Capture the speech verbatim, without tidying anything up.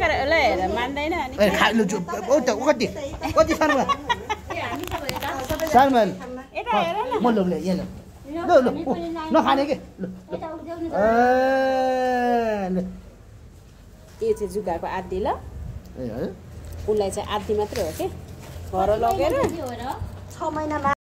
ल हेर मान्दैन अनि ए खानु छु ओ त कति कति सानो भयो सानो भयो यता हेर न म लग्ने यहाँ ल ल नखाने के ल ए यो चाहिँ जुगाको आदि ल ए उसलाई चाहिँ आदि मात्रै हो के घर लगेर छ महिना